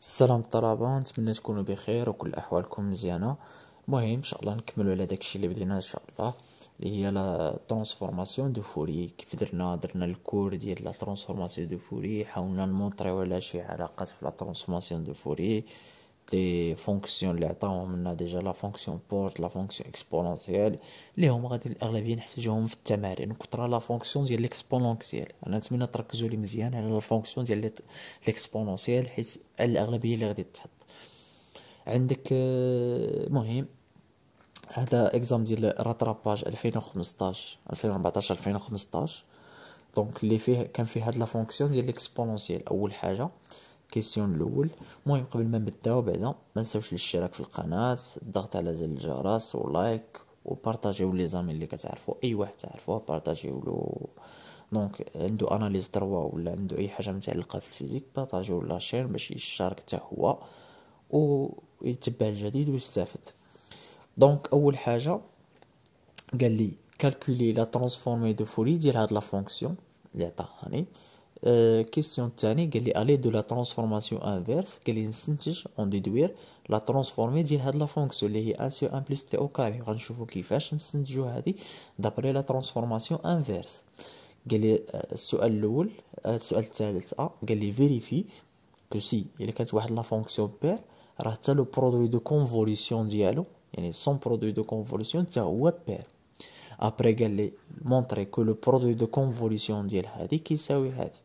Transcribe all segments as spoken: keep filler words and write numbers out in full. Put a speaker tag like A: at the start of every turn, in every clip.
A: السلام الطلبة، نتمنى تكونوا بخير وكل احوالكم مزيانه. المهم ان شاء الله نكملوا على داكشي اللي بدينا ان شاء الله، اللي هي لا ترانسفورماسيون دو فوري. كيف درنا درنا الكور ديال لا ترانسفورماسيون دو فوري، حاولنا نمونطريو على شي علاقات في لا ترانسفورماسيون دو فوري، لي فونكسيون اللي عطاوهم لنا ديجا، لا فونكسيون بورت، لا فونكسيون اكسبونونسيال، اللي هما غادي الاغلبيه نحتاجوهم في التمارين، وكثر لا فونكسيون ديال الاكسبونونسيال. انا نتمنى تركزوا لي مزيان على لا فونكسيون ديال الاكسبونونسيال، حيت الاغلبيه اللي غادي تحط عندك. آه، مهم هذا اكزام ديال راتراباج ألفين وخمسطاش ألفين وأربعطاش ألفين وخمسطاش، دونك اللي فيه كان فيه هاد لا فونكسيون ديال الاكسبونونسيال. اول حاجه كيسيون الاول. المهم قبل ما نبداو بعدا ما نساوش الاشتراك في القناه، الضغط على زر الجرس ولايك وبارطاجيو لي زامي اللي كتعرفوا، اي واحد تعرفوه بارطاجيو له. دونك عنده اناليز تروا ولا عنده اي حاجه متعلقه في الفيزيك، بارطاجيو لاشين باش يشارك حتى هو ويتبع الجديد ويستافد. دونك اول حاجه قال لي كالكولي لا ترانسفورمي دو فوري ديال هاد لا فونكسيون اللي عطاهاني. أه كيسيون الثاني قال لي الي دو لا ترانسفورماسيون انفيرس، قال لي نستنتج اون ديدوير لا ترانسفورمي ديال هاد لا فونكسيون اللي هي ان سو ان بلس تي او كاري. غنشوفو كيفاش نستنتجو هادي دابري لا ترانسفورماسيون انفيرس. قال لي السؤال الاول، السؤال الثالث ا قال لي فيريفي كو سي الا كانت واحد لا فونكسيون بير، راه حتى لو برودوي دو كونفوليسيون ديالو، يعني سون برودوي دو كونفوليسيون حتى هو بير. ابري قال لي مونطري كو لو برودوي دو كونفوليسيون ديال هادي كيساوي هادي.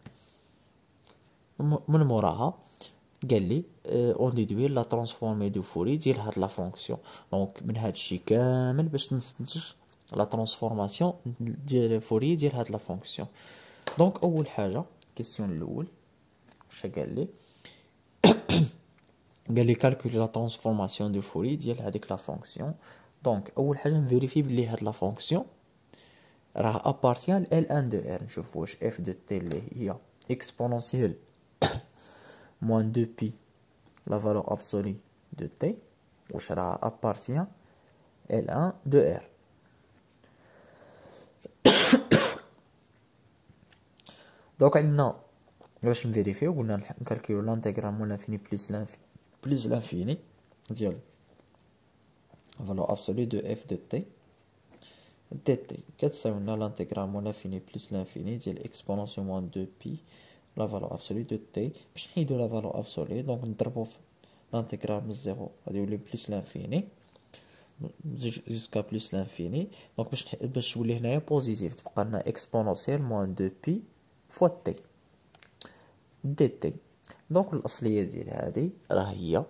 A: من موراها قال لي اون ديدوير لا ترانسفورمي دو فوري ديال هاد لا فونكسيون. دونك من هادشي كامل باش نستنتج لا ترانسفورماسيون ديال فوري ديال هاد لا فونكسيون. دونك اول حاجه كيسيون الاول اش قال لي؟ قال لي كالكولي لا ترانسفورماسيون دو فوري ديال هذيك لا فونكسيون. دونك اول حاجه نفيريفي بلي هاد لا فونكسيون راه ابارتيان ال ان دو ار. نشوف واش اف دو تي اللي هي اكسبونونسيال موان دو بي لا فالور ابسولي دو تي واش راه ابارتيان ال ان دو ار. دونك عندنا باش نفيريفيو قلنا نكالكيلو لانتيغرال مون لانفيني بلس لانفيني بلس لانفيني ديال فالور ابسولي دو اف دو تي دي تي كتساوي لنا لانتيغرال مون لانفيني بلس لانفيني ديال اكسبونونسيون موان دو بي لا فالور ابسولي دو تي. باش نحيدو لا فالور ابسولي دونك نضربو في لانتيغرال من زيرو غادي يولي بلس لانفيني جوسكا بلس لانفيني. دونك باش باش تولي هنايا بوزيتيف تبقى لنا اكسبونونسيال موان دو بي فوا تي دي تي. دونك الاصليه ديال هادي راه هي،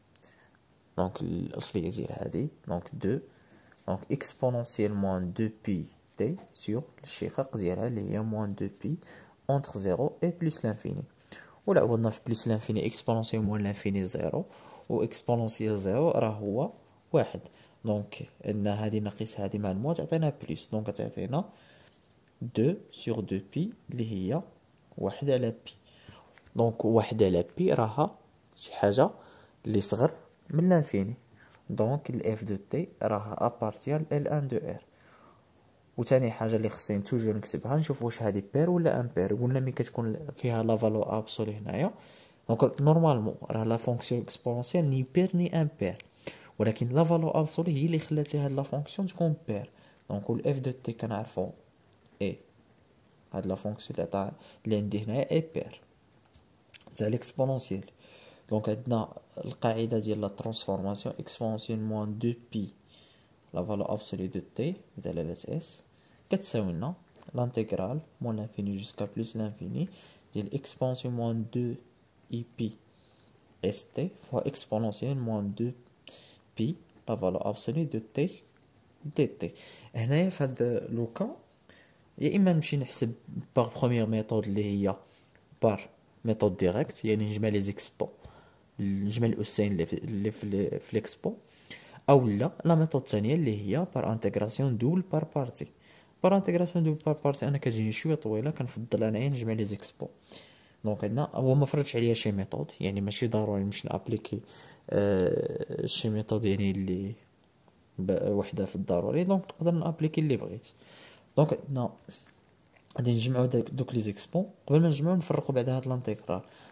A: دونك الاصليه ديال هادي دونك دو دونك اكسبونونسيال موان دو بي تي سور الشقاق ديالها اللي هي موان دو بي اونتر زيرو اي بلس لانفيني. ولا عوضنا في بلس لانفيني اكسبونونسيال موان لانفيني زيرو، و اكسبونونسيال زيرو راه هو واحد. دونك عندنا هادي ناقص هادي مع الموا تعطينا بلس، دونك تعطينا دو سور دو بي اللي هي واحد على بي. دونك واحد على بي راها شي حاجه اللي صغر من لانفيني، دونك الاف دو تي راها ابارتيان ال ان دو ار. وثاني حاجه اللي خصني توجور نكتبها نشوف واش هذه بير ولا امبير. قلنا ملي كتكون فيها لا فالو ابسولي هنايا دونك نورمالمون راه لا فونكسيون اكسبونونسيال ني بير ني امبير، ولكن لا فالو ابسولي هي اللي خلات لي هاد لا فونكسيون تكون بير. دونك الاف دو تي كنعرفو اي هاد لا فونكسيون اللي عطا اللي عندي هنايا اي بير تاع الاكسبونونسيال. دونك عندنا القاعده ديال لا ترانسفورماسيون اكسبونونسيال موان دو بي لا فالور ابسولي دو تي بدلاله اس كتساوي لنا لانتيغرال مون لانفيني جوسكا بلس لانفيني ديال اكسبونسيون موان دو اي بي اس تي فوا اكسبونونسيال موان دو بي لا فالور ابسولي دو تي دي تي. هنايا في هاد لوكا يا اما نمشي نحسب باغ بروميير ميثود اللي هي بار ميثود ديريكت، يعني نجمع لي زيكسبون نجمع الاسين اللي في اللي في ليكسبون، او لا لا ميثود الثانيه اللي هي بار انتغراسيون دول بار بارتي. بار انتغراسيون دول بار بارتي انا كتجيني شويه طويله، كنفضل انايا نجمع لي زيكسبون. دونك عندنا هو ما فرضش عليا شي ميثود، يعني ماشي ضروري نمشي نابليكي آه شي ميثود يعني اللي وحده في الضروري، دونك نقدر نابليكي اللي بغيت. دونك عندنا غادي نجمعو دوك لي زيكسبون. قبل ما نجمعو نفرقو بعدا هاد لانتيغرال.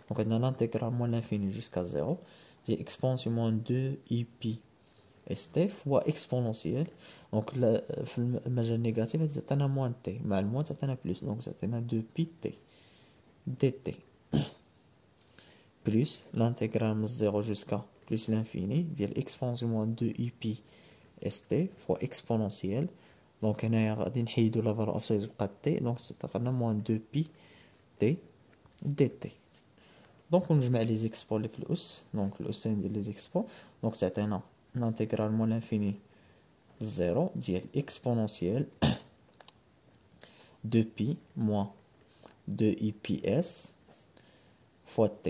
A: دونك عندنا لانتيغرال موان لانفيني جوسكا زيرو ديال اكسبونسيون موان دو اي بي اس تي فوا اكسبونونسيال. دونك في المجال النيجاتيف تعطينا موان تي، مع الموان تعطينا بلس، دونك تعطينا دو بي تي دي تي بلس لانتيغرال من زيرو جوسكا بلس لانفيني ديال اكسبونسيون موان دو اي بي اس تي فوا اكسبونونسيال. دونك هنايا غادي نحيدو لا فالور اوف سايز بقات تي، دونك تعطينا موان دو بي تي دي تي. دونك نجمع لي زيكسبو اللي في الاس، دونك الاسين ديال لي زيكسبو، دونك تعطينا لانتيغرال موان لانفيني زيرو ديال اكسبونونسيال دو بي موان دو اي بي اس فوا تي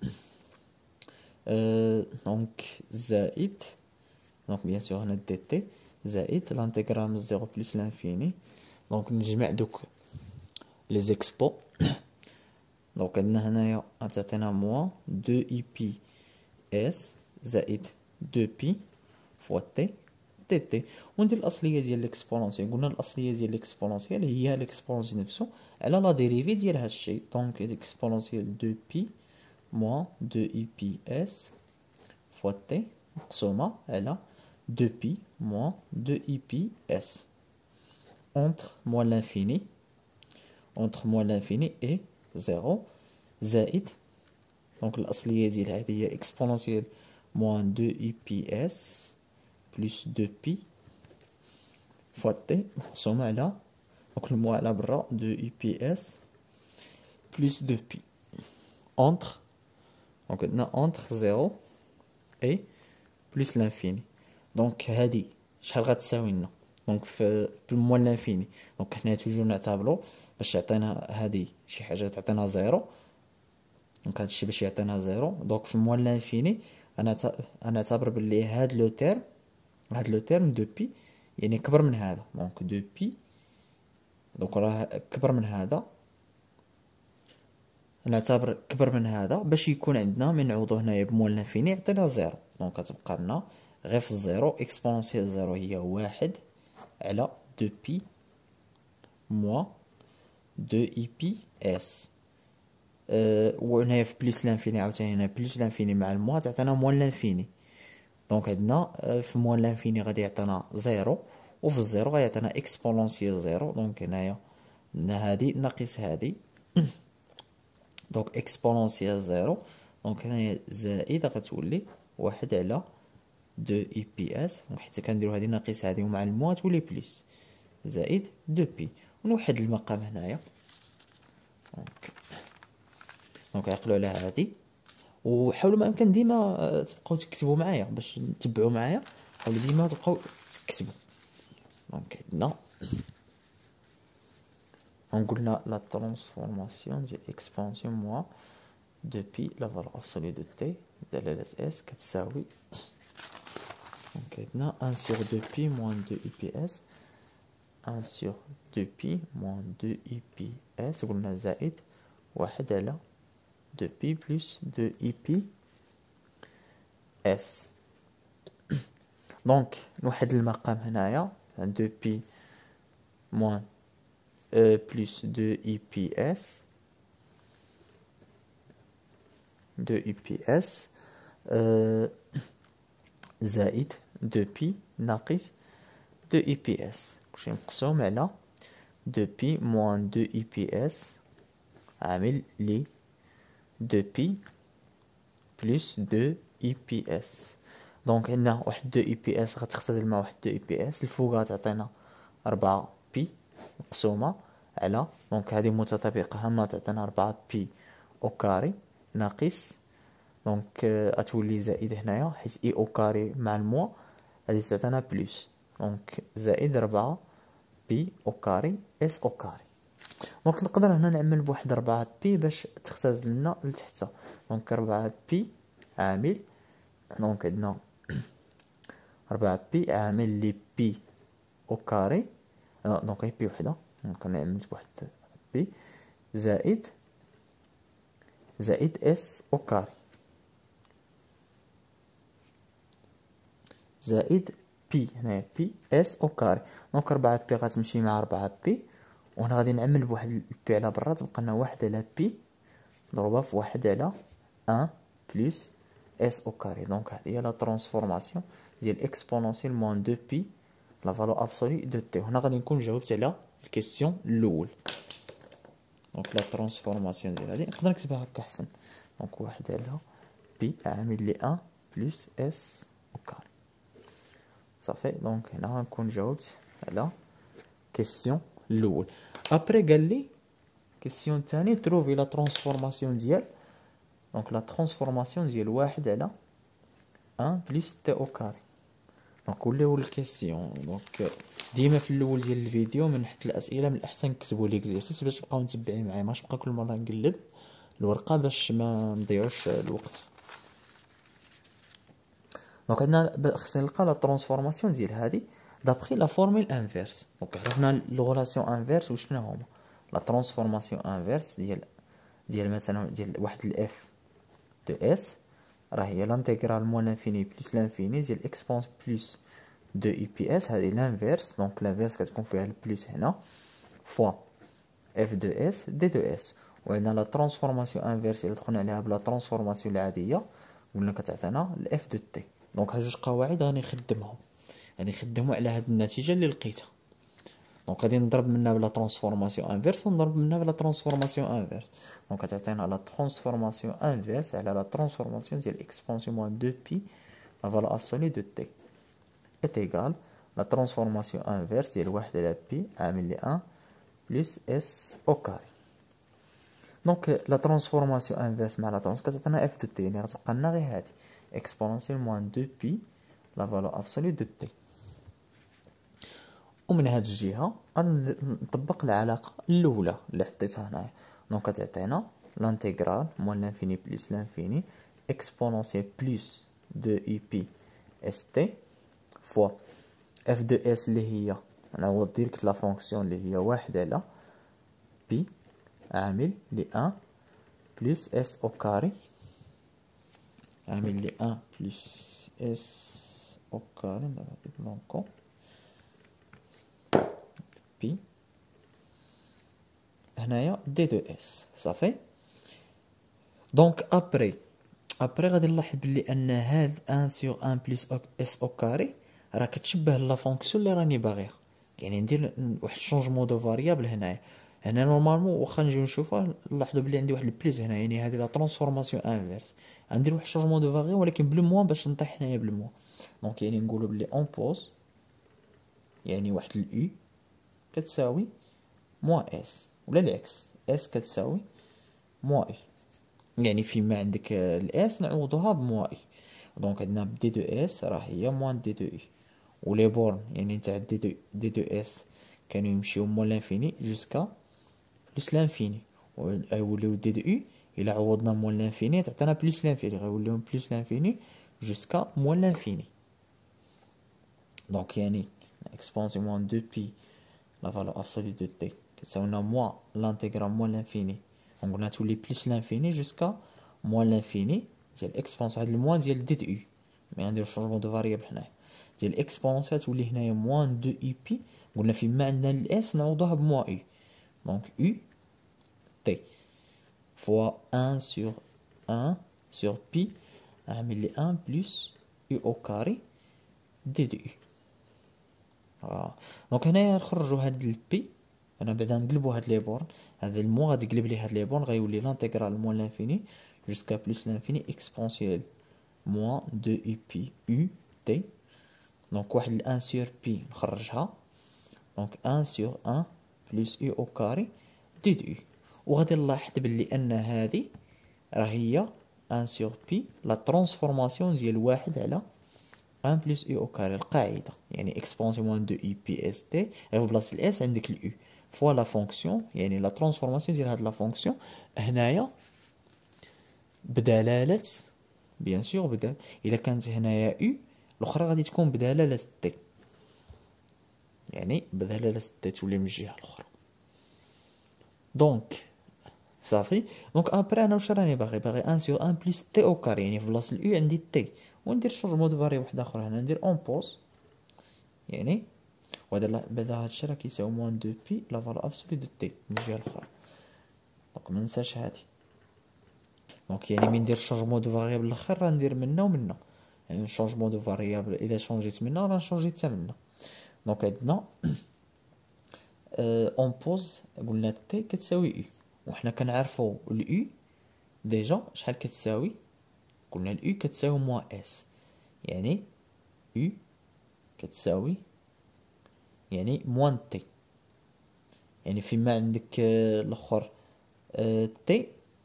A: دونك زائد دونك بيان سور هنا دي تي زائد لانتيغرال من زيرو بلس لانفيني. دونك نجمع دوك لي زيكسبو، دونك عندنا هنايا غتعطينا موان دو اي بي اس زائد دو بي فوا تي تي تي. وندير الاصليه ديال ليكسبونونسيال، قلنا الاصليه ديال ليكسبونونسيال هي ليكسبونونسيال نفسه على لا ديريفي ديال هاد الشيء. دونك ليكسبونونسيال دو بي موان دو اي بي اس فوا تي مقسومه على دو بي moins deux i p s entre moins l'infini entre moins l'infini et zéro زائد دونك الأصلية ديال هذه هي exponentielle moins deux i p s plus deux pi fois t مقسومة على دونك الموا على برا deux i p s plus deux pi entre دونك عندنا entre zéro et plus l'infini. دونك هادي شحال غتساوي لنا؟ دونك في بالموان لانفيني، دونك حنا توجور نعتبرو باش يعطينا هادي شي حاجه تعطينا زيرو، دونك هادشي باش يعطينا زيرو. دونك في الموان لانفيني انا انا نعتبر بلي هاد لو تيرم هاد لو تيرم دو بي يعني كبر من هذا، دونك دو بي دونك راه كبر من هذا، نعتبر كبر من هذا باش يكون عندنا من نعوضو هنايا بموان لانفيني يعطينا زيرو. دونك كتبقى لنا غير في الزيرو اكسبونونسيال زيرو هي واحد على دو بي موان دو اي بي اس. أه وهنايا في بليس لانفيني عاوتاني هنا بليس لانفيني مع الموا تعطينا موان لانفيني. دونك عندنا في موان لانفيني غادي يعطينا زيرو، وفي الزيرو غيعطينا اكسبونونسيال زيرو. دونك هنايا هادي ناقص هادي دونك اكسبونونسيال زيرو، دونك هنايا زائد غتولي واحد على دو اي بي اس، حيت كنديرو هادي ناقص هادي ومع الموا تولي بليس زائد دو بي. ونوحد المقام هنايا دونك دونك عقلوا على هادي، وحاولوا ما امكن ديما تبقاو تكتبوا معايا باش تتبعوا معايا، حاولوا ديما تبقاو تكتبوا. دونك عندنا قلنا لا ترانسفورماسيون ديال اكسبانسيون موان دو بي لا فالور ابسولي دو تي دالة اس كتساوي دونك عندنا un sur deux pi moins deux i p s un sur deux pi moins deux i p s قلنا زائد واحد على deux pi plus deux i p s. دونك نوحد المقام هنايا deux pi moins euh, plus deux i p s deux i p s euh, زائد deux pi ناقص deux i p s كلشي مقسوم على deux pi moins deux i p s عامل لي deux pi plus deux i p s. دونك عندنا واحد deux i p s غتختزل مع واحد deux i p s، الفوق غتعطينا أربعة pi مقسومة على دونك هذه متطابقة هما تعطينا أربعة pi أو كاري ناقص دونك غتولي زائد هنايا حيت اي او كاري مع الموا غادي تعطينا بلس، دونك زائد ربعة بي او كاري اس او كاري. دونك نقدر هنا نعمل بواحد ربعة بي باش تختزل لنا لتحت، دونك ربعة بي عامل دونك عندنا ربعة بي عامل لي بي او كاري دونك هي بي وحده، دونك انا عملت بواحد بي زائد زائد اس او كاري زائد بي هنايا بي اس او كاري. دونك ربعة بي غتمشي مع ربعة بي، وهنا غادي نعمل بواحد بي على برا تبقى لنا واحد على بي نضربها في واحد على ان بلس اس او كاري. دونك هذه هي لا ترانسفورماسيون ديال اكسبونونسيال موان دو بي لا فالو ابسولي دو تي. هنا غادي نكون جاوبت على الكيستيون الاول. دونك لا ترانسفورماسيون ديال هذه نقدر نكتبها هكا احسن. دونك واحد على بي عامل لي ان بلس اس او كاري صافي. دونك هنا غنكون جاوبت على كيستيون الاول. ابري قال لي كيستيون الثاني تروفي لا ترانسفورماسيون ديال دونك لا ترانسفورماسيون ديال واحد على ان بلس تي او كاري. دونك ولاو الكيستيون. دونك ديما في الاول ديال الفيديو من حيت الاسئله من الاحسن كتبوا ليكزيرسيس باش تبقاو متبعين معايا، ماش نبقى كل مره نقلب الورقه باش ما نضيعوش الوقت. دونك عندنا خصنا نلقى لا ترانسفورماسيون ديال هذه دابخي لا فورمول انفيرس. دونك عرفنا لو ريلاسيون انفيرس وشنو هما. لا ترانسفورماسيون انفيرس ديال ديال مثلا ديال واحد الاف دو اس راه هي لانتيغرال موان لانفيني بلس لانفيني ديال اكسبونس بلس دو اي بي اس. هذه لانفيرس. دونك لانفيرس كتكون فيها البلس هنا فوا اف دو اس دي دو اس. وعندنا لا ترانسفورماسيون انفيرس اللي دخلنا عليها بلا ترانسفورماسيون العاديه قلنا كتعطينا الاف دو تي. دونك هاد جوج قواعد غادي نخدمهم غادي نخدموا على هاد النتيجه اللي لقيتها. دونك غادي نضرب منها بلا ترانسفورماسيون انفيرس ونضرب منها بلا ترانسفورماسيون انفيرس. دونك غتعطينا لا ترانسفورماسيون انفيرس على لا ترانسفورماسيون ديال اكسبونسيون موان دو بي لا فالو ابسولي دو تي est égal la transformation inverse ديال واحد على بي عامل لي ان بلس اس او كاري. دونك لا ترانسفورماسيون انفيرس مع لا ترانس كتعطينا اف دو تي، يعني غتبقى لنا غير هادي اكسبونسيال موان دو بي لا فالو ابسولي دو تي. ومن هاد الجهه غنطبق العلاقه الاولى اللي حطيتها هنايا. دونك كتعطينا لانتيغرال موان لانفيني بلس لانفيني اكسبونسيال بلس دو اي بي اس تي فوا اف دو اس اللي هي نعوض ديريكت لا فونكسيون اللي هي واحد على بي عامل لي ان بلس اس او كاري عامل لي ان بلس اس او كاري ندير بلونكو بي هنايا دي دو اس صافي. دونك ابري ابري غادي نلاحظ بلي ان هاد ان سور ان بلس اس او كاري راه كتشبه لا فونكسيون اللي راني باغيها. يعني ندير واحد شونجمون دو فاريابل هنايا. هنا نورمالمون واخا نجيو نشوفوها نلاحظوا بلي عندي واحد البليس هنا، يعني هذه لا ترانسفورماسيون انفيرس غندير واحد شونجمون دو فاريابل ولكن بلو موان باش نطيح هنايا بلو موان. دونك يعني نقولوا بلي اون بوز يعني واحد الاو كتساوي موان اس ولا العكس اس كتساوي موان اي. يعني فيما عندك الاس نعوضوها بموا اي. دونك عندنا دي دو اس راه هي موان دي دو اي ولي بورن يعني تاع دي دو دي دو اس كانوا يمشيو مو لانفيني جوسكا بلس لانفيني، ويوليو دي دو اي الا عوضنا مو لانفيني تعطينا بلس لانفيني غيوليو بلس لانفيني جوسكا مو لانفيني. دونك يعني اكسبونسيون موان دو بي لا فالو ابسولي دو تي كتساوينا موا لانتيغرال مو لانفيني قلنا تولي بلس لانفيني جوسكا موان لانفيني ديال اكسبونسيون هاد الموان ديال دي دو اي. مي غنديرو شونجمون دو فاريابل هنايا ديال اكسبونسيون تولي هنايا موان دو اي بي. قلنا فيما عندنا الاس نعوضوها بموا اي. دونك يو تي فوا ان سور ان سور بي عامل لي ان بلس يو او كاري دي دو اي. اه دونك هنايا نخرجو هاد البي. انا بعدا نقلبو هاد لي بورن. هذا المو غادي يقلب لي هاد لي بورن غيولي لانتيغرال موان لانفيني جوسكا بلس لانفيني اكسبونسيال موان دو اي بي يو تي. دونك واحد الان سور بي نخرجها. دونك ان سور ان بلس يو او كاري دي دو اي. وغادي نلاحظ بلي ان هادي راه هي ان سور بي لا ترانسفورماسيون ديال واحد على ان بلس يو او كاري القاعده. يعني اكسبونسيون موان دو اي بي اس تي غير في بلاصه الاس عندك اليو فوا لا فونكسيون يعني لا ترانسفورماسيون ديال هاد لا فونكسيون هنايا بدلاله بيان سور بدال الا كانت هنايا يو الاخرى غادي تكون بدلاله تي، يعني بدلاله تي تولي من الجهه الاخرى. دونك صافي. دونك ابري انا واش راني باغي باغي ان سور ان بلس تي او كاري يعني في بلاصه اليو عندي تي وندير شونجمون دو فاري واحد اخر هنا ندير اون بوز يعني وهذا بعدا هادشي راه كيساوي موان دو بي لا فالو ابسولي دو تي من الجهه الاخرى. دونك مننساش هادي دونك يعني من ندير شونجمون دو فاريابل الاخر راه ندير منا ومنا، يعني شونجمون دو فاريابل اذا شونجيت منا راه نشونجي حتى منا. دونك عندنا اون بوز قلنا تي كتساوي اي، وحنا كنعرفوا الاي ديجا شحال كتساوي، قلنا الاي كتساوي موان اس، يعني يو كتساوي يعني موان تي، يعني فيما عندك الاخر تي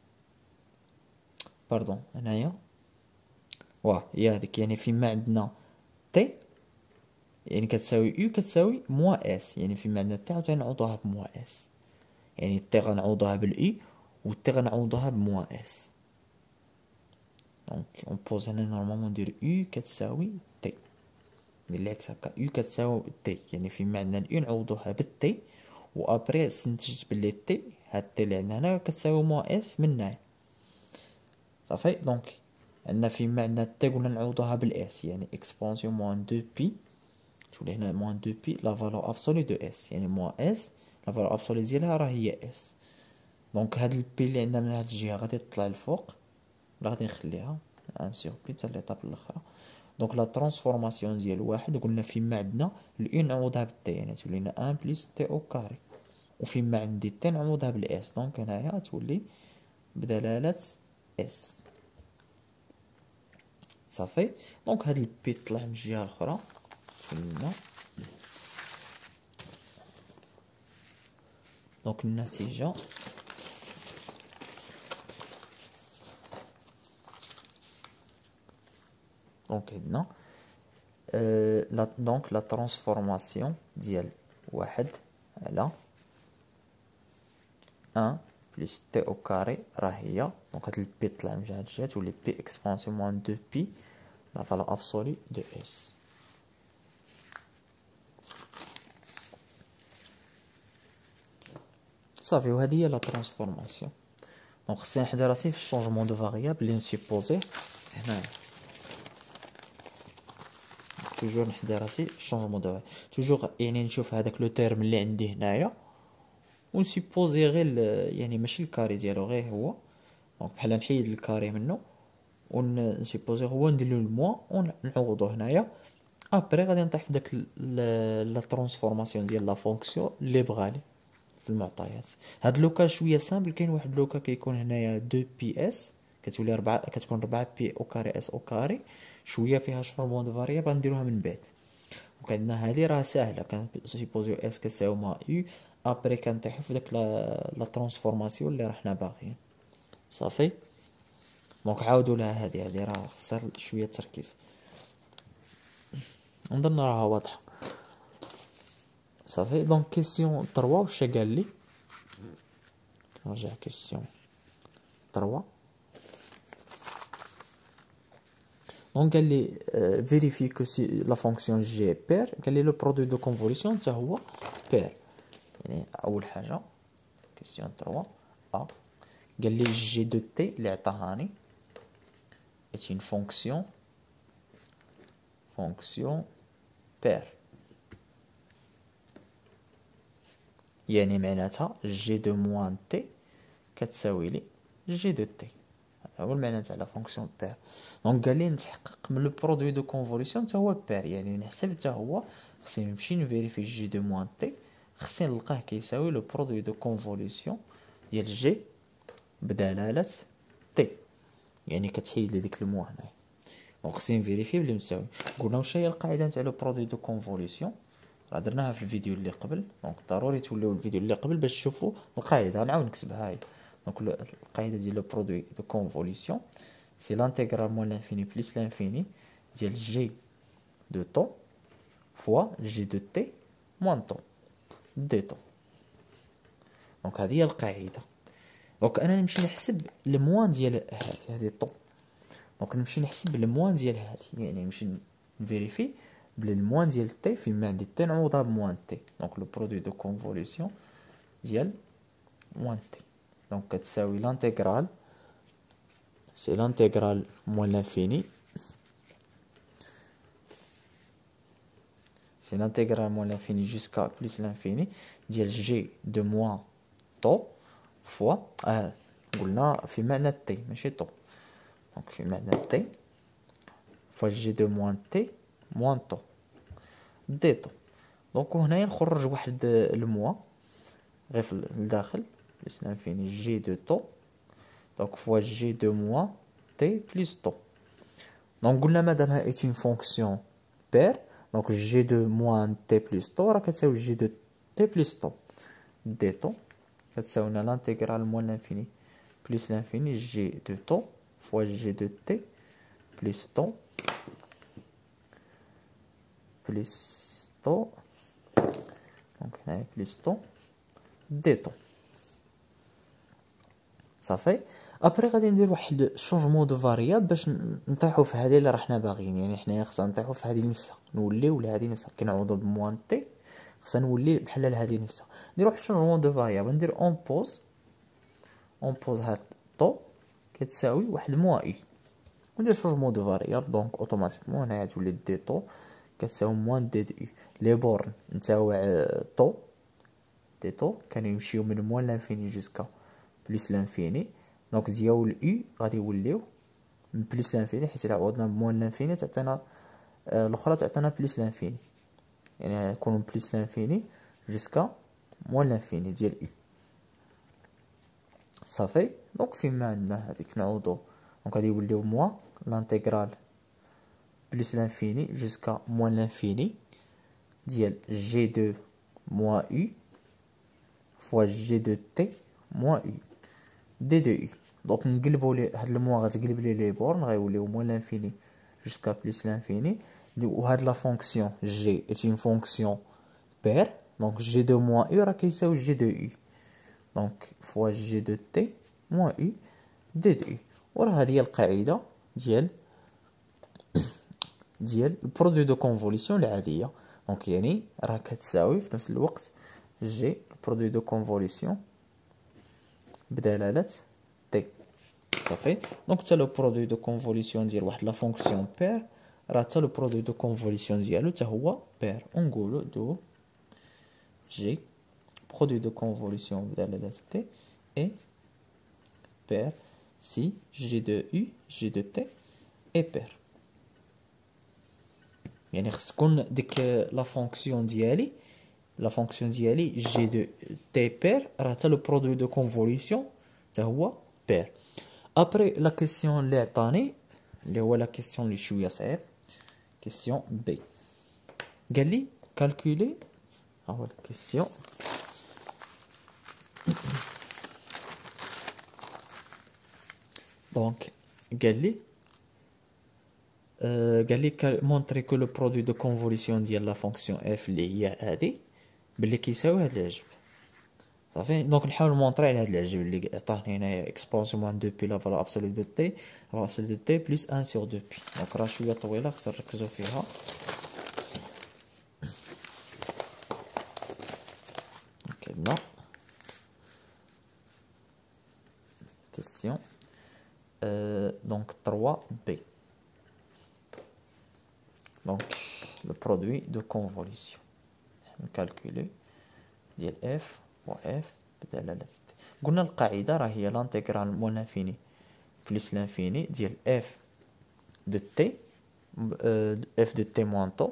A: باردون هنايا واه هي هذيك، يعني فيما عندنا تي يعني كتساوي يو كتساوي موان اس، يعني فيما عندنا تي عاوتاني نعوضوها بموان اس، يعني تي غنعوضوها بالاي و تي غنعوضوها بموان اس. دونك اون بوز هنا نورمالمون ندير يو كتساوي تي، ندير العكس هكا يو كتساوي تي، يعني فيما عندنا الاي نعوضوها بالتي و ابري استنتجت بلي تي هاد تي اللي عندنا هنا كتساوي موان اس من هنايا صافي. دونك عندنا فيما عندنا تي قلنا نعوضوها بالاس، يعني اكسبونسيون موان دو بي تولي هنا موان دو بي لا فالور ابسولي دو اس، يعني موان اس لا فالور ابسولي ديالها راه هي اس. دونك هاد البي اللي عندنا من هاد الجهه غادي تطلع الفوق ولا غادي نخليها ان سور بي حتى ليطاب الاخرى. دونك لا ترانسفورماسيون ديال واحد قلنا فيما عندنا الاي نعوضها بالتي، يعني تولي لنا واحد بلس تي او كاري، وفيما عندي تي نعوضها بالاس، دونك هنايا تولي بدلاله اس صافي. دونك هاد البي طلع من الجهه الاخرى قلنا، دونك النتيجه دونك عندنا أه لا دونك لا ترانسفورماسيون ديال واحد على واحد بلس تي او كاري راه هي، دونك هاد البي طلع من جهه الجهه تولي بي اكسبونسيون موان دو بي لا فالور ابسولي دو اس صافي. وهذه هي لا ترانسفورماسيون. دونك خصني نحضر راسي في الشونجمون دو فاريابل اللي نسيبوزي هنا، توجور نحضر راسي في الشونجمون دو توجور، يعني نشوف هذاك لو تيرم اللي عندي هنايا ونسيبوزي غير يعني ماشي الكاري ديالو غير هو، دونك بحال نحيد الكاري منه ونسيبوزي هو ندير له الموا ونعوضو هنايا. ابري غادي نطيح في داك لا ترانسفورماسيون ديال لا فونكسيون اللي بغالي في المعطيات. هاد لوكا شويه سامبل، كاين واحد لوكا كيكون هنايا دو بي اس كتولي أربعة، كتكون أربعة بي او كاري اس او كاري، شويه فيها شونجمون دو فاريابل غنديروها من بعد. دونك عندنا هادي راه ساهله، كنسيبوزيو اس كتساوي ما يو، ابري كنطيحو في داك لا ترانسفورماسيون اللي راه حنا باغيين صافي. دونك عاودوا لها هادي، هادي راه خصها شويه تركيز، نظن راها واضحه صافي. دونك كيسيون ثلاثة واش قال لي، نرجع كيسيون ثلاثة. دونك قال لي فيريفي كو سي لا فونكسيون جي بير، قال لي لو برودوي دو كونفوليسيون حتى هو بير، يعني اول حاجه كيسيون ثلاثة ا قال لي جي دو تي اللي عطاهاني est une fonction fonction pair، يعني معناتها جي دو موان تي كتساوي لي جي دو تي، هذا هو المعنى تاع لا فونكسيون بير. دونك قال لي نتحقق من لو برودوي دو كونفوليسيون حتى هو بير، يعني نحسب حتى هو خصني نمشي نفيريفي جي دو موان تي، خصني نلقاه كيساوي لو برودوي دو كونفوليسيون ديال جي بدلاله تي، يعني كتحيد لي ديك الموا هنايا. دونك خصني نفيريفي بلي مساوي. قلنا واش هي القاعده تاع لو برودوي دو كونفوليسيون، راه درناها في الفيديو اللي قبل، دونك ضروري توليو الفيديو اللي قبل باش تشوفوا القاعده. غنعاود نكتبها هاي. دونك القاعده ديال لو برودوي دو كونفوليسيون سي لانتيغرال موان لانفيني بلس لانفيني ديال جي دو طون فوا جي دو تي موان طون دي طون. دونك هذه هي القاعده. دونك انا نمشي نحسب الموان ديال هذه هذه طون، دونك نمشي نحسب الموان ديال هذه، يعني نمشي نفيريفي بلي الموان ديال تي فيما عندي تي نعوضها بموان تي، دونك لو برودوي دو كونفوليسيون ديال موان تي دونك كتساوي لانتيغرال سي لانتيغرال موان لانفيني سي لانتيغرال موان لانفيني جوسكا بلس لانفيني ديال جي دو موان طو فوا اه قلنا في معنى تي ماشي طو. دونك في معنى تي فوا جي دو موان تي موان طو دي طو. دونك هنايا نخرج واحد الموا غير في الداخل بليس لانفيني جي دو طو. دونك فوا جي دو موان تي بليس طو. دونك قلنا مادامها ايت اون فونكسيون بير دونك جي دو موان تي بليس طو راه كتساوي جي دو تي بليس طو دي طو كتساوي لنا لانتيغرال موان لانفيني بليس لانفيني جي دو طو فوا جي دو تي بليس طو بليس طو. دونك هنايا بليس طو دي طو صافي. ابري غادي ندير واحد شونجمون دو فارياب باش نطيحو في هذه اللي راحنا باغيين، يعني حنايا خصنا نطيحو في هذه نفسها نوليو لهذه نفسها كنعوضو بموان تي خصنا نولي بحال لهذه نفسها. ندير واحد شونجمون دو فارياب ندير اون بوز اون بوز هاد طو كتساوي واحد موا اي وندير شونجمون دو فارياب. دونك اوتوماتيكمون هنايا تولي دي طو كتساوي موان دي دو اي. لي بورن نتاوع طو دي طو كانوا يمشيو من موان لانفيني جوسكا بليس لانفيني. دونك ديال اي غادي يوليو من بليس لانفيني حيت الا عوضنا بموان لانفيني تعطينا آه الاخرى تعطينا بليس لانفيني، يعني يكونوا بليس لانفيني جوسكا موان لانفيني ديال اي صافي. دونك فيما عندنا هذيك نعوضو دونك غادي يوليو موا لانتيغرال بليس لانفيني جوسكا موان لانفيني ديال جي دو موان اي فوا جي دو تي موان اي دي دو اي. دونك نقلبو لي هاد الموا غتقلب لي لي بورن غيوليو موان لانفيني جوسكا بليس لانفيني. وهاد لا فونكسيون جي ايت اون فونكسيون بير دونك جي دو موان اي راه كيساوي جي دو اي دونك فوا جي دو تي موان اي دي دو اي. وراه هادي هي القاعده ديال ديال البرودوي دو كونفوليسيون العاديه. دونك يعني راه كتساوي في نفس الوقت جي البرودوي دو كونفوليسيون بدلاله تي صافي. دونك حتى لو برودوي دو كونفوليسيون ديال واحد لا فونكسيون بير راه حتى لو برودوي دو كونفوليسيون ديالو حتى هو بير. ونقولو دو جي برودوي دو كونفوليسيون بدلاله تي اي بير سي جي دو اي جي دو تي اي بير. يعني خص تكون ديك لا فونكسيون ديالي لا فونكسيون ديالي جي دو تي بير راه حتى لو برودوي دو كونفوليسيون حتى هو بير. ابري لا كيسيون اللي عطاني اللي هو لا كيسيون اللي شويه صعيب كيسيون بي قال لي كالكولي ها هو لا كيسيون دونك قال لي قال لي مونطري كو لو برودوي دو كونفوليسيون ديال لا فونكسيون اف اللي هي هادي باللي كيساوي هاد العجب صافي. دونك نحاول نمونطري على هاد العجب اللي عطاني هنايا اكسبونسيون موان دو بي لا فالور ابسولي دو تي لا فالور ابسولي دو تي بليس واحد سور دو بي. دونك راه شويه طويله خصنا نركزو فيها. كتبنا كيسيون دونك ثلاثة بي دونك لو برودوي دو كونفوليسيون نكالكولي ديال اف و اف بدلاله تي. قلنا القاعده راه هي لانتيغرال موان لانفيني بليس لانفيني ديال اف دو تي اف دو تي موان طو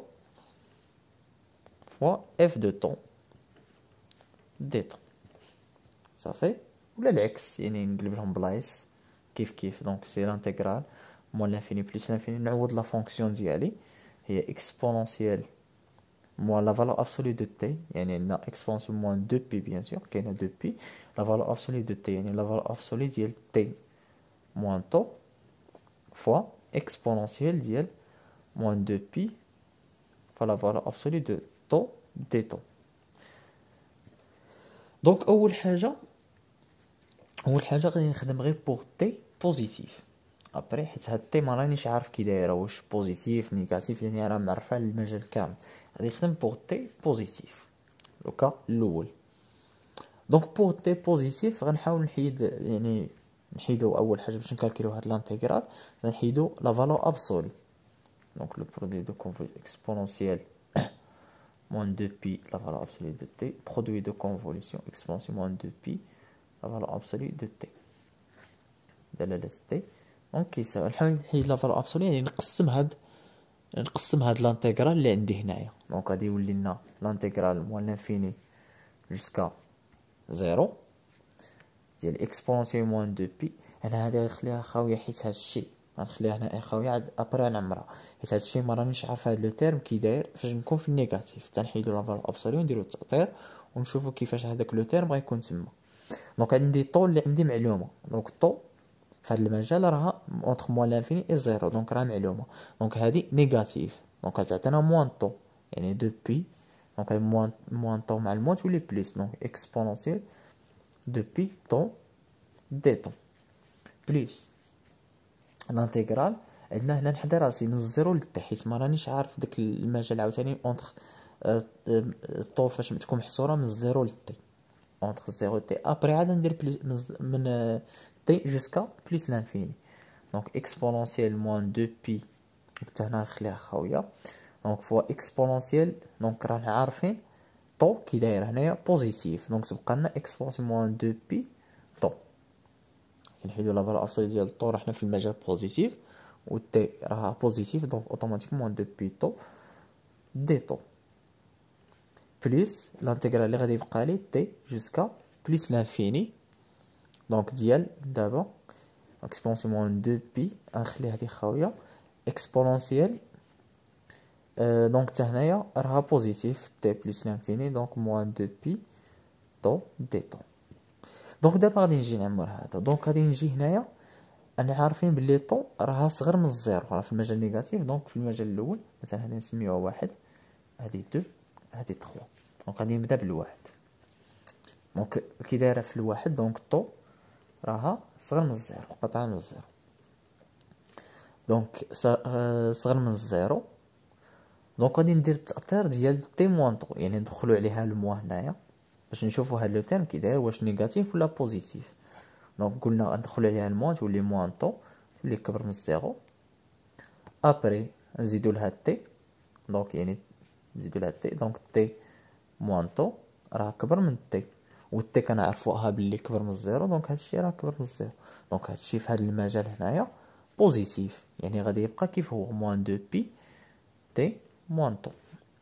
A: فوا اف دو طو دي طو صافي. ولا العكس يعني نقلب لهم بلايص كيف كيف. دونك سي لانتيغرال موان لانفيني بليس لانفيني نعوض لا فونكسيون ديالي هي اكسبونونسيال موان لا فالور ابسولي دو تي يعني عندنا اكسبونسيون موان دو بي بيان سور كاينه دو بي لا فالور ابسولي دو تي يعني لا فالور ابسولي ديال تي موان طو فوا اكسبونونسيال ديال موان دو بي فلا فالور ابسولي دو طو دي طو. دونك اول حاجه اول حاجه غادي نخدم غير بوغ تي بوزيتيف ابري حيت هاد تي ما رانيش عارف كي دايره واش بوزيتيف نيجاتيف يعني راه معرفه على المجال كامل. غادي نخدم بوغ تي بوزيتيف لوكا الاول. دونك بوغ تي بوزيتيف غنحاول نحيد يعني نحيدو اول حاجه باش نكالكيلو هاد لانتيغرال غنحيدو لا فالور ابسولي. دونك لو برودوي دو كونفوليسيون اكسبونونسيال moins deux pi la valeur absolue de t, produit de convolution expansion moins deux pi la valeur absolue de t. دلالة تي دونك كيساوي نحاول نحيد لا فالور ابسولي يعني نقسم هاد نقسم هاد لانتيغرال اللي عندي هنايا دونك غادي يولي لنا لانتيغرال موال لانفيني جوسكا زيرو ديال اكسبونسيال موان دو بي. انا هادي غنخليها خاويه حيت هادشي غنخليها هنا خاويه عاد ابري نعمرها حيت هادشي ما رانيش عارف هاد لو تيرم كي داير فاش نكون في النيجاتيف تنحيدو لا فالور ابسولي ونديرو التأطير ونشوفو كيفاش هذاك لو تيرم غيكون تما. دونك عندي طو اللي عندي معلومه دونك طو في هاد المجال راها اونتر موان لانفيني اي زيرو دونك راه معلومه دونك هادي نيجاتيف دونك غتعطينا موان طو يعني دو بي دونك موان موان طو مع الموان تولي بليس دونك اكسبونونسيال دو بي طو دي طو بليس الانتيغرال عندنا هنا نحدى راسي من الزيرو للتي حيت ما رانيش عارف داك المجال عاوتاني اونتر طو فاش تكون محصوره من الزيرو للتي اونتر زيرو تي ابري عاد ندير بليس من تي جوسكا بليس لانفيني دونك اكسبونونسيال موان دو بي حتى هنا نخليها خاويه دونك فوا اكسبونونسيال دونك رانا عارفين طو كي داير هنايا بوزيتيف دونك تبقى لنا اكسبونسيال موان دو بي طو كنحيدو لا فالور ابسولي ديال طو راه حنا في المجال بوزيتيف و تي راها بوزيتيف دونك اوتوماتيكمون دو بي طو دي طو بليس لانتيغرال اللي غادي يبقى لي تي جوسكا بليس لانفيني دونك ديال دابا اكسبونسيال موان دو بي غنخلي هادي خاويه اكسبونونسيال أه دونك حتى هنايا راها بوزيتيف تي بليس لانفيني دونك موان دو بي طو دي طو. دونك دابا غادي نجي نعمر هذا دونك غادي نجي هنايا انا عارفين بلي طو راها صغر من الزيرو راه في المجال نيجاتيف دونك في المجال الاول مثلا هادي نسميوها واحد هادي دو هادي تخوا دونك غادي نبدا بالواحد دونك كي دايره في الواحد دونك طو راها صغر من الزيرو قطعه من الزيرو دونك صغر من الزيرو دونك غادي ندير التأطير ديال تي موان طو يعني ندخلو عليها الموا هنايا باش نشوفو هاد لو تيرم كي داير واش نيجاتيف ولا بوزيتيف دونك قلنا غندخلو عليها الموا تولي موان طو تولي كبر من الزيرو ابري نزيدو لها تي دونك يعني نزيدو لها تي دونك تي موان طو راه كبر من تي و تي كنعرفوها بلي كبر من الزيرو دونك هادشي راه كبر من الزيرو دونك هادشي في هاد المجال هنايا بوزيتيف يعني غادي يبقى كيف هو موان دو بي تي موان طو.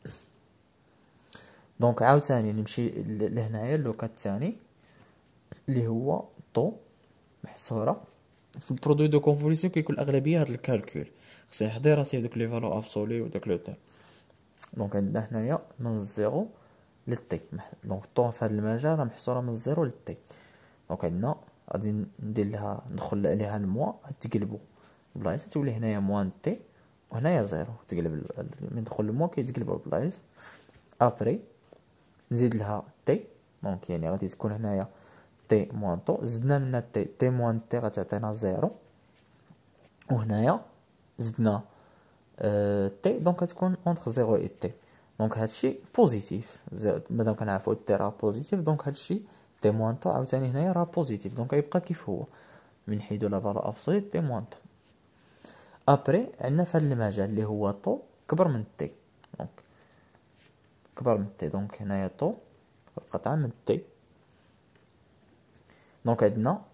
A: دونك عاوتاني نمشي لهنايا اللوكا الثاني اللي هو طو محصوره في البرودوي دو كونفوليسيون كيكون الاغلبيه هاد الكالكول خصني نحضي راسي هادوك لي فالو ابسولي وداك لو تيرم دونك عندنا هنايا من الزيرو للتي دونك طو في هاد المجال راه محصوره من الزيرو للتي دونك عندنا غادي ندير لها ندخل عليها الموا تقلبو بلايص تولي هنايا موان تي وهنايا زيرو تقلب من ندخل الموا كيتقلبوا بلايص ابري نزيد لها تي دونك يعني غادي تكون هنايا تي موان طو زدنا منها تي تي موان تي غتعطينا زيرو وهنايا زدنا اه تي دونك غتكون اونتر زيرو اي تي دونك هادشي بوزيتيف مادام كنعرفو تي راه بوزيتيف دونك هادشي تي موان طو عاوتاني هنايا راه بوزيتيف دونك غيبقى كيف هو من نحيدو لا فالور ابسولي تي موان طو. ابري عندنا في هاد المجال اللي هو طو كبر من تي دونك كبر من تي دونك هنايا طو قطعه من تي دونك عندنا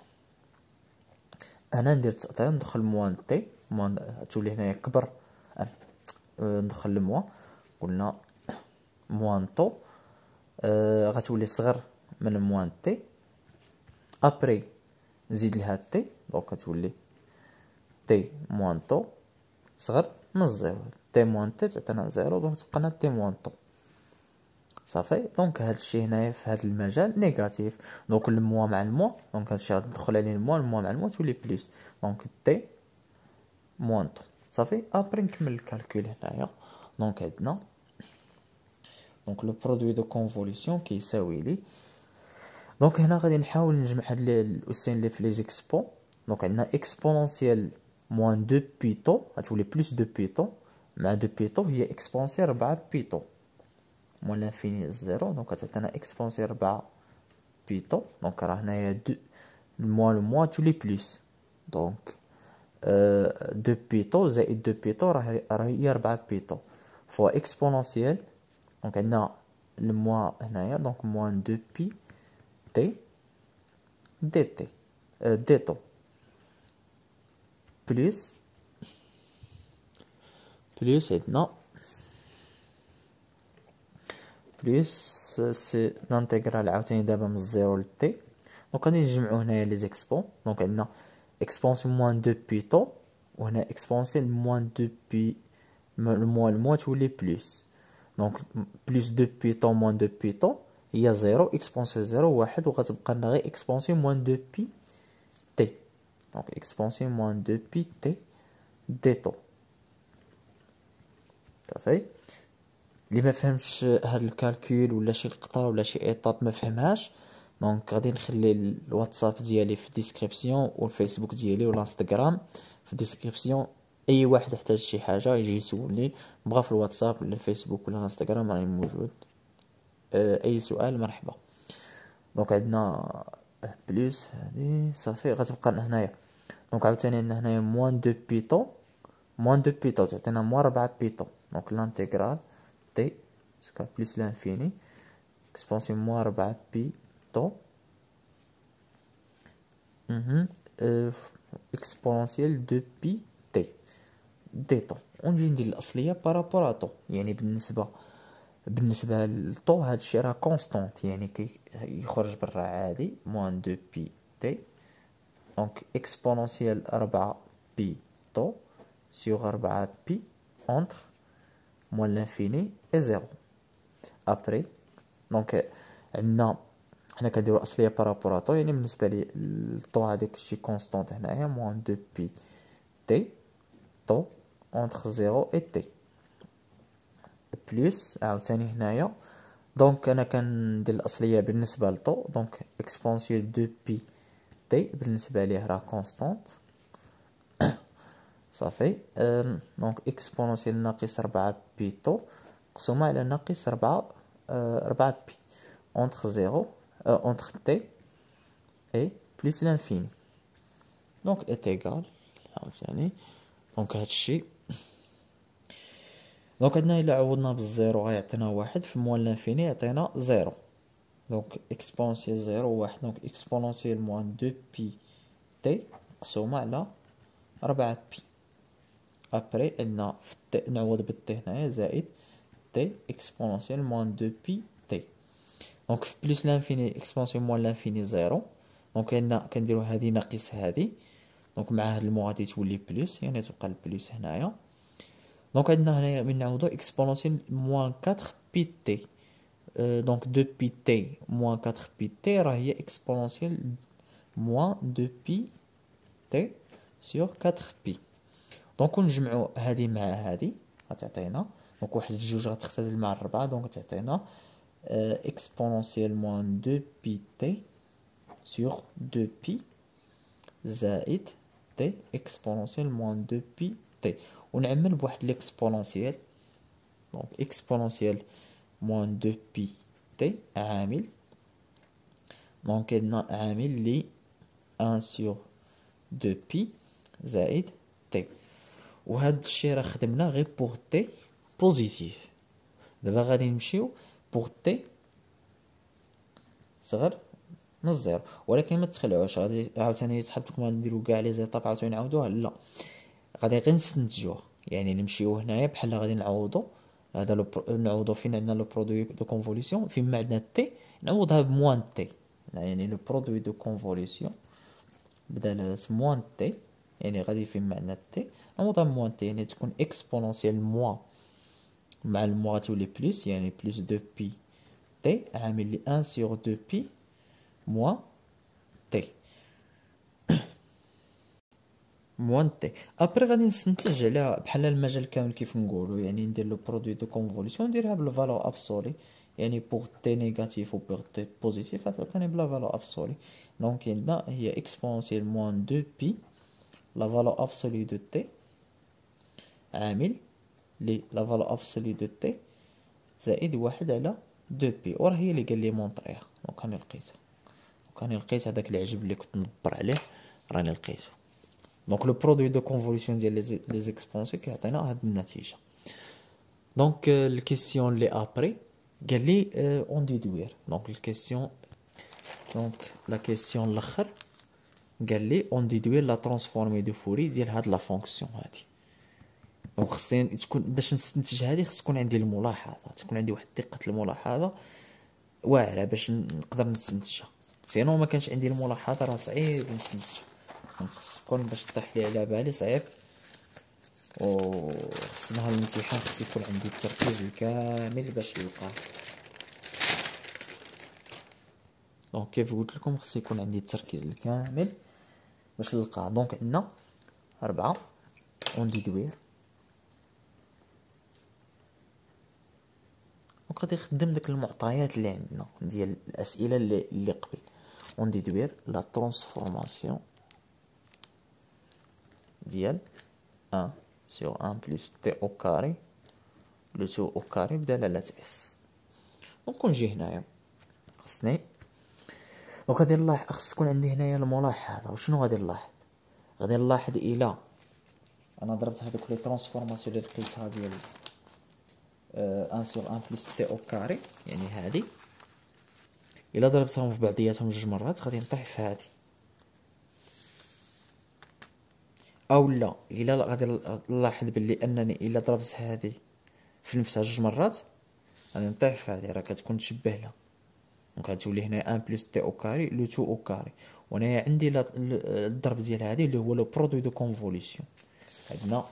A: انا ندير التأطير ندخل موان تي موان تولي هنايا كبر أه. ندخل الموا قلنا موان طو أه غتولي صغر من موان تي ابري نزيد لها تي دونك غتولي تي موان طو صغر من الزيرو تي موان تي تعطينا زيرو دونك تبقى لنا تي موان طو صافي دونك هادشي هنايا في هاد المجال نيجاتيف دونك الموا مع الموا دونك هادشي غتدخل عليه الموا الموا مع الموا تولي بليس دونك تي موان طو صافي ابري نكمل الكالكول هنايا دونك عندنا دونك لو برودوي دو كونفوليسيون كيساوي لي دونك هنا غادي نحاول نجمع هاد الاسين اللي في لي زيكسبو دونك عندنا اكسبونونسيال موان دو بيتو غتولي بلس دو بيتو مع دو بيتو هي اكسبونسيال ربعة بيتو موان لانفيني زيرو دونك غتعطينا اكسبونسيال ربعة بيتو دونك راه هنايا دو الموان الموان تولي بلس دونك أه دو بيتو زائد دو بيتو راه راه هي ربعة بيتو فوا اكسبونونسيال دونك عندنا الموا هنايا دونك موان دو بي تي دي تي أه دي طو بلس بلس عندنا بلس سي نانتيغرال عاوتاني دابا من الزيرو لتي. دونك غادي نجمعو هنايا لي زيكسبون. دونك عندنا اكسبونسيون موان دو بي طو، وهنا اكسبونسيون موان دو بي الموان الموان تولي بلس. دونك بلس دو بي طو موان دو بي طو هي زيرو، اكسبونسيون زيرو واحد، وغتبقى لنا غير اكسبونسيون موان دو بي تي. دونك اكسبونسيون موان دو بي تي دي طو. صافي. اللي ما فهمش هاد الكالكول ولا شي لقطه ولا شي ايطاب ما فهمهاش، دونك غادي نخلي الواتساب ديالي في الديسكريبسيون والفيسبوك ديالي والانستغرام في الديسكريبسيون. اي واحد يحتاج شي حاجه يجي يسولني، بغا في الواتساب ولا الفيسبوك ولا الانستغرام راني موجود. اي سؤال مرحبا. دونك عندنا بلس هادي صافي غتبقى لنا هنايا. دونك عاوتاني عندنا هنايا موان دو بيتو، موان دو بيتو تعطينا موان ربعة بيتو. دونك لانتيغرال تي سكا بلس لانفيني اكسبونسيون موان ربعة بيتو اها اكسبونسيال دو بي تي دي طو. ونجي ندير الاصليه بارابور طو، يعني بالنسبه بالنسبه للطو هادشي راه كونستونت، يعني كي يخرج برا عادي موان دو بي تي. دونك اكسبونسيال ربعة بي طو سيغ ربعة بي اونتر موان لانفيني اي زيرو. ابري دونك عندنا حنا كنديرو اصليه بارابور طو، يعني بالنسبه لي الطو هذيك شي كونستونت هنايا موان دو بي تي طو اونتر زيرو اي تي بلس عاوتاني هنايا. دونك انا كندير الاصليه بالنسبه لطو، دونك اكسبونسيون دو بي تي بالنسبه ليه راه كونستونت. صافي. دونك اكسبونسيون ناقص ربعة بي طو مقسومه على ناقص ربعة ربعة بي اونتر زيرو اونتر تي اي بلس لانفيني. دونك اي تيغال عاوتاني. دونك هادشي. دونك عندنا الا عوضنا بالزيرو غيعطينا واحد، في موان لانفيني يعطينا زيرو. دونك اكسبونسيال زيرو واحد، دونك اكسبونسيال موان دو بي تي مقسومة على ربعة بي. ابري عندنا في التي نعوض بالتي هنايا زائد تي اكسبونسيال موان دو بي تي. دونك في بلس لانفيني اكسبونسيال موان لانفيني زيرو. دونك عندنا كنديرو هادي ناقص هادي، دونك مع هاد المو غادي تولي بلس، يعني تبقى البلس هنايا. دونك عندنا هنايا من نعوضو اكسبونسيال موان أربعة بي تي. دونك دو بي تي موان أربعة بي تي راه هي اكسبونسيال موان دو بي تي سور أربعة بي. دونك نجمعو هادي مع هادي غتعطينا، دونك واحد الجوج غتختزل مع الربعة، دونك تعطينا اكسبونسيال موان دو بي تي سور دو بي زائد تي اكسبونسيال موان دو بي تي. ونعمل بواحد ليكسبونونسيال. دونك اكسبونونسيال موان دو بي تي عامل، دونك عندنا عامل لي واحد سور دو بي زائد تي. وهاد الشي راه خدمنا غير بوغ تي بوزيتيف. دابا غادي نمشيو بوغ تي صغر من الزيرو، ولكن ما تخلعوش غادي عاوتاني صحابكم غنديرو كاع لي زيطاب عاوتاني نعاودوها. لا غادي غير نستنتجوه، يعني نمشيو هنايا بحال غادي نعوضو هذا لو نعوضو فين عندنا لو برودوي دو كونفوليسيون، فين ما عندنا تي نعوضها بموان تي، يعني لو برودوي دو كونفوليسيون بدل موان تي، يعني غادي فين ما عندنا تي نعوضها بموان تي، يعني تكون اكسبونونسيال موان مع المو غتولي بلس، يعني بلس دو بي تي عامل لي واحد سور دو بي موان تي موان تي. ابري غادي نستنتج على بحال المجال كامل كيف نقولوا، يعني ندير لو برودوي دو كونفوليسيون نديرها بالفالو ابسولي، يعني بوغ تي نيجاتيف و بوغ تي بوزيتيف غتعطيني بلا فالو ابسولي. دونك عندنا هي اكسبونسيال موان دو بي لا فالو ابسولي دو تي عامل لي لا فالو ابسولي دو تي زائد واحد على دو بي، وراه هي اللي قال لي مونطريها. دونك راني لقيتها، دونك راني لقيت هذاك العجب اللي كنت ندبر عليه راني لقيته. دونك لو برودوي دو كونفوليسيون ديال لي زيكسبونسي كيعطينا هاد النتيجه. دونك الكيسيون لي ابري قال لي اون ديدوير. دونك الكيسيون دونك لا كيسيون الاخر قال لي اون ديدوير لا ترانسفورمي دو فوري ديال هاد لا فونكسيون هادي. دونك خصني تكون باش نستنتج هادي خص تكون عندي الملاحظه، تكون عندي واحد دقه الملاحظه واعره باش نقدر نستنتجها. سينو ما كانش عندي الملاحظه راه صعيب نستنتجها. خص تكون باش طيح لي على بالي صعيب، و خص نهار الامتحان خص يكون عندي التركيز الكامل باش نلقاه. دونك كيف قلت لكم خص يكون عندي التركيز الكامل باش نلقاه. دونك عندنا أربعة اون ديدوير. دونك غادي نخدم داك المعطيات اللي عندنا ديال الاسئله اللي اللي قبل. اون ديدوير لا ترانسفورماسيون ديال واحد sur واحد plus t au carré le tout au carré بدلالة s. دونك نجي هنايا خصني دونك غادي نلاحظ خص تكون عندي هنايا الملاحظه. وشنو غادي نلاحظ؟ غادي نلاحظ الى انا ضربت هذوك لي ترانسفورماسيون اللي لقيتها ديال واحد sur واحد plus t au carré، يعني هذه الا ضربتهم في بعضياتهم جوج مرات غادي نطيح في هذه، او لا الا غادي نلاحظ باللي انني الا ضربت هذه في نفسها جوج مرات غادي نطيح في هذه، راه كتكون تشبه لها. دونك غتولي هنا واحد بلس تي او كاري لو تو او كاري. وهنايا عندي الضرب ديال هذه اللي هو لو برودوي دو كونفوليسيون. عندنا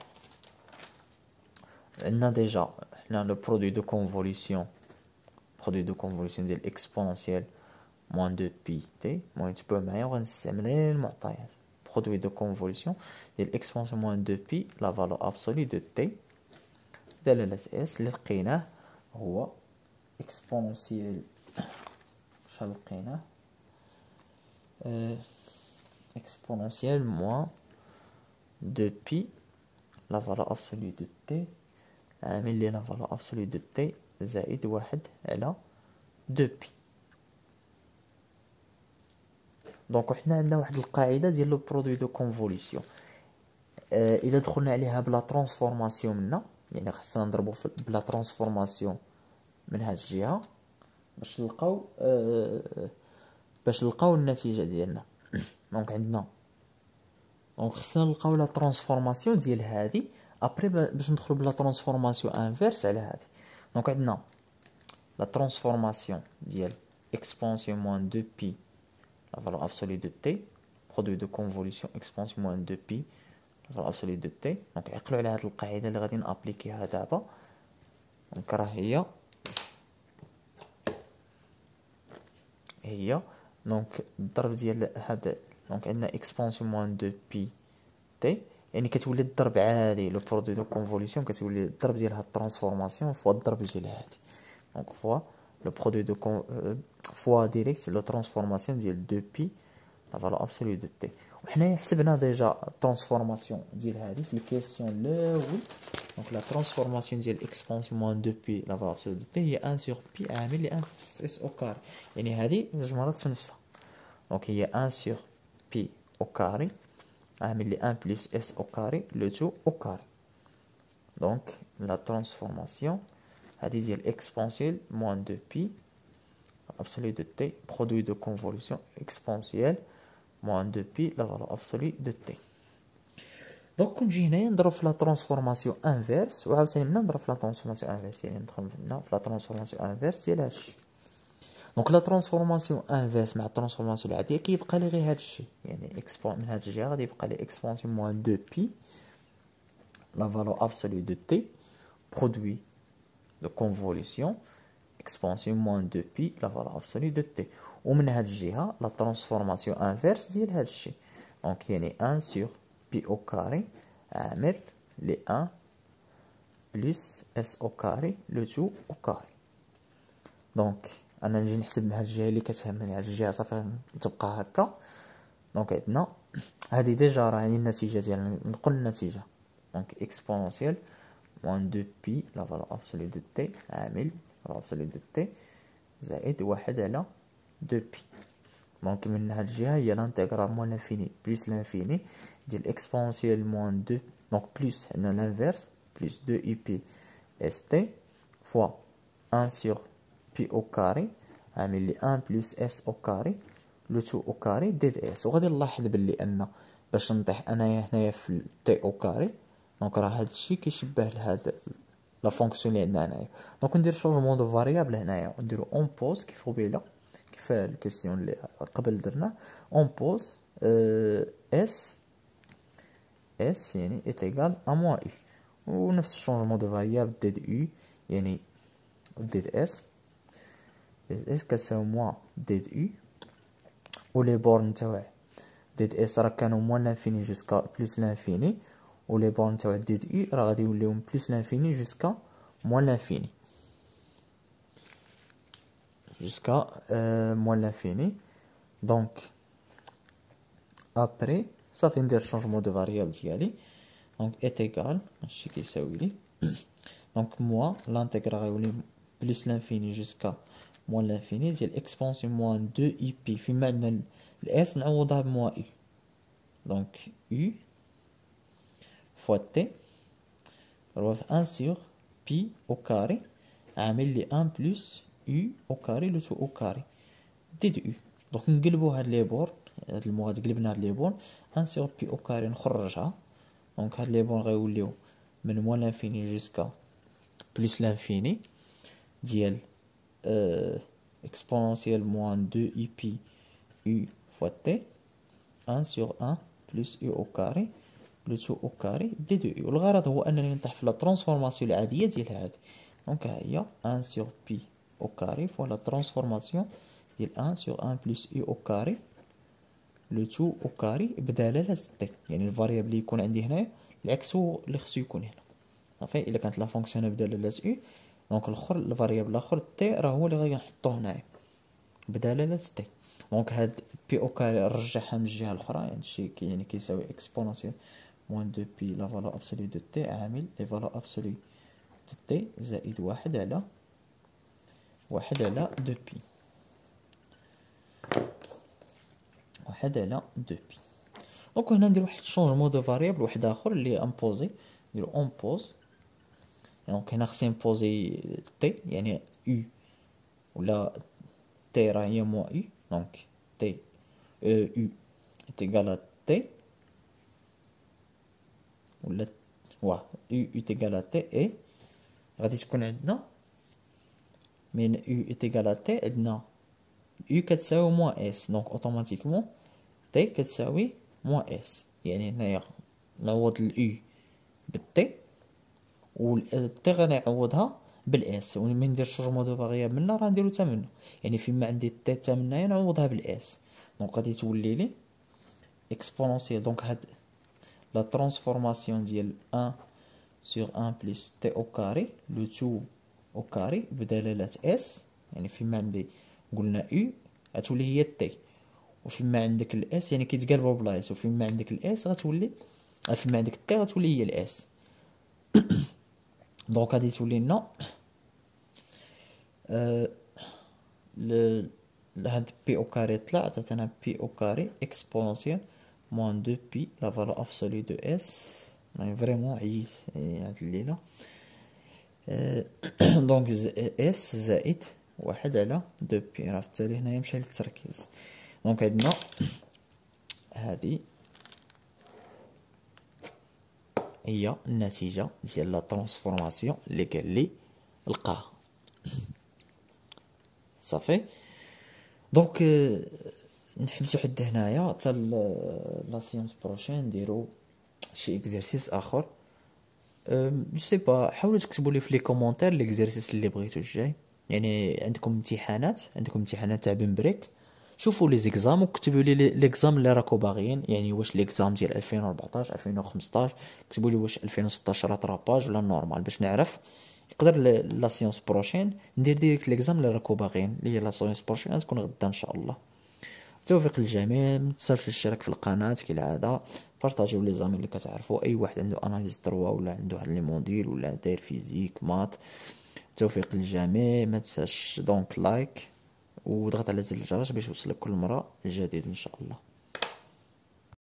A: عندنا ديجا حنا لو برودوي دو كونفوليسيون برودوي دو كونفوليسيون ديال اكسبونسيال موان دو بي تي. المهم تبعوا معايا وغنستعمل غير المعطيات. برودوي دو كونفوليسيون ديال اكسبونسيال موان دو بي لا فالو ابسولي دو تي دلالة اس اللي لقيناه هو اكسبونسيال شحال لقيناه اكسبونسيال موان دو بي لا فالو ابسولي دو تي عامل لي لا فالو ابسولي دو تي زائد واحد على دو بي. دونك حنا عندنا واحد القاعده ديال لو برودوي دو كونفوليسيون. آه الا دخلنا عليها بلا ترانسفورماسيون منا، يعني خصنا نضربو بلا ترانسفورماسيون من هاد الجهه باش نلقاو آه باش نلقاو النتيجه ديالنا. دونك عندنا دونك خصنا نلقاو لا ترانسفورماسيون ديال هادي ابري باش ندخلو بلا ترانسفورماسيون انفيرس على هادي. دونك عندنا لا ترانسفورماسيون ديال اكسبونسيون موان دو بي la valeur absolue de t produit de convolution expansion moins deux pi la valeur absolue de t. دونك عقلوا على هذه القاعده اللي غادي نابليكيها دابا. دونك راه هي هي دونك الضرب ديال هذا. دونك عندنا expansion moins deux pi t، يعني كتولي الضرب عادي لو برودوي دو كونفوليسيون كتولي الضرب ديال هاد الترانسفورماسيون فوا الضرب ديال هادي. دونك فوا لو برودوي دو فوا ديريكت لو ترانسفورماسيون ديال دو بي لا فالو ابسولو دو تي. وحنايا حسبنا ديجا الترانسفورماسيون ديال هادي في الكيسيون الاول. دونك لا ترانسفورماسيون ديال اكسبونسيون موان دو بي لا فالو ابسولو دو تي هي واحد سور بي عامل لي واحد اس او كاري، يعني هادي جوج مرات في نفسها. دونك هي واحد سور بي او كاري عامل لي واحد بلس اس او كاري لو تو او كاري. دونك لا ترانسفورماسيون هادي ديال اكسبونسيال موان دو بي absolu de t produit de convolution exponentielle moins deux pi la valeur absolue de t. دونك كنجي هنايا نضرب في لا ترانسفورماسيون انفيرس وعاوتاني منا نضرب في لا ترانسفورماسيون انفيرس، يعني ندخل هنا في لا ترانسفورماسيون انفيرس ديال هادشي. دونك لا ترانسفورماسيون انفيرس مع الترانسفورماسيون العاديه كيبقى لي غير هادشي، يعني اكسبون من هاد الجهه غادي يبقى لي اكسبونسيون موان دو بي لا فالور ابسولو دو تي برودوي دو كونفوليسيون expansion moins deux pi la valeur absolue de t. ومن هاد الجهه لا ترانسفورماسيون انفيرس ديال هاد الشيء. دونك يعني واحد sur pi au carré عامل لي واحد بلس اس او كاري لو تو او كاري. دونك انا نجي نحسب من هاد الجهه اللي كتهمني، هاد الجهه صافي تبقى هكا. دونك عندنا هادي ديجا راه هي النتيجه ديالنا، نقول النتيجه. دونك اكسبونسيال moins deux pi la valeur absolue de t عامل absolue de t زائد واحد على دو بي. دونك من هاد الجهه هي لانتيغرال موان لانفيني بلس لانفيني ديال اكسبونسيال موان دو. دونك بلس عندنا لانفيرس بلس دو اي بي اس تي فوا واحد sur pi au carré عامل لي واحد بلس اس او كاري لو تو او كاري دي دي اس. وغادي نلاحظ بلي ان باش نطيح انايا هنايا في تي او كاري دونك راه هادشي كيشبه لهاد لا فونكسيون اللي عندنا هنايا. دونك ندير شونجمون دو فاريابل هنايا ونديرو اون بوز كيف قبيله كيف الكيسيون اللي قبل درنا اون بوز اس اس يعني est égal à moins u. ونفس الشونجمون دو فاريابل دي دي يو يعني دي دي اس دي دي اس كتساوي موان دي دي يو. و لي بورن تاوع دي دي اس راه كانوا موان لانفيني جوسكا بلوس لانفيني و لي بورن تاوع دي دي يو راه غادي يوليو من بلوس لانفيني جوسكا موان لانفيني جوسكا موان لانفيني. دونك ابري صافي ندير شونجمون دو فاريابل ديالي دونك est égal هادشي كيساوي لي دونك موان لانتيغرال غيولي بلوس لانفيني جوسكا موان لانفيني ديال اكسبونسيون موان دو اي بي فيما عندنا الاس نعوضها بموان اي دونك u فوا تي راه في ان سور بي او كاري عامل لي ان بلوس u او كاري لو تو او كاري دي دي u. دونك نقلبو هاد لي بور هاد المواد قلبنا هاد لي بور ان سور بي او كاري نخرجها دونك هاد لي بور غيوليو من موان لانفيني جوسكا بلوس لانفيني ديال اكسبونونسيال موان دو اي بي u فوا تي ان سور ان بلوس u او كاري لو تو او كاري دي دو u. والغرض هو انني نطيح في لا ترانسفورماسيون العاديه ديال هادي دونك ها هي ان سور بي او كاري فوا لا ترانسفورماسيون ديال ان سور ان بلوس u او كاري لو تو او كاري بدلاله تي يعني الفاريابل اللي يكون عندي هنايا العكس هو اللي خصو يكون هنا صافي. الا كانت لا فونكسيون بدلاله او دونك الاخر الفاريابل الاخر تي راه هو اللي غادي نحطو هنايا بدلاله تي. دونك هاد بي او كاري نرجعها من الجهه الاخرى يعني شي يعني كيساوي اكسبونونسيال موان دو بي لا فالو ابسولي دو تي عامل لي فالو ابسولي دو تي زائد واحد على واحد على دو بي واحد على دو بي. دونك هنا ندير واحد الشونجمون دو فاريابل واحد اخر اللي امبوزي نديرو اون بوز دونك هنا خصني نبوزي تي يعني u ولا تي راه هي موان u دونك تي u est égal à t ولا واه u est égal à t et غادي تكون عندنا من u est égal à t عندنا u كتساوي موان s دونك اوتوماتيكمون t كتساوي موان s يعني هنايا نعوض ال u بالتي و التي غنعوضها بالاس وملي ندير شونجمون دو فاريابل منا راه نديرو حتى منه يعني فيما عندي التي حتى منايا نعوضها بالاس دونك غادي تولي لي اكسبونونسيال. دونك هاد لا ترانسفورماسيون ديال ان سور ان بلس تي او كاري لو تو او كاري بدلاله اس يعني فيما عندي قلنا او غتولي هي تي وفيما عندك الاس يعني كيتقلبوا بلايص وفيما عندك الاس غتولي فيما عندك التي غتولي هي الاس. دونك غادي تولي لنا أه ل هاد بي او كاري طلع عطاتنا بي او كاري اكسبونونسيال موان دو بي لا فالو ابسولي دو اس. يعني فريمون عييت هاد الليله أه دونك اس زائد واحد على دو بي راه في التالي هنايا مشى للتركيز. دونك عندنا هادي هي النتيجه ديال لا ترانسفورماسيون اللي قال لي لقاها صافي. دونك نحبسو حد هنايا حتى لا سيونس بروشين نديرو شي اكزرسيس اخر. جو سي با حاولوا تكتبوا لي في لي كومونتير ليكزرسيس اللي بغيتو الجاي يعني عندكم امتحانات عندكم امتحانات تاع بن بريك شوفوا لي زيكزام وكتبوا لي ليكزام اللي راكو باغيين يعني واش ليكزام ديال ألفين وأربعطاش ألفين وخمسطاش كتبوا لي واش ألفين وستطاش راتراباج ولا نورمال باش نعرف يقدر لا سيونس بروشين ندير ديريكت ليكزام اللي راكو باغيين اللي هي لا سيونس بروشين غتكون غدا ان شاء الله. توفيق للجميع. ما تنساوش الاشتراك في القناه كالعاده بارطاجيو لي زامي اللي كتعرفوا اي واحد عنده اناليز ثلاثة ولا عنده هاد لي موديل ولا داير فيزيك مات. توفيق للجميع. ما تنساش دونك لايك وضغط على زر الجرس باش يوصلك كل مره الجديد ان شاء الله.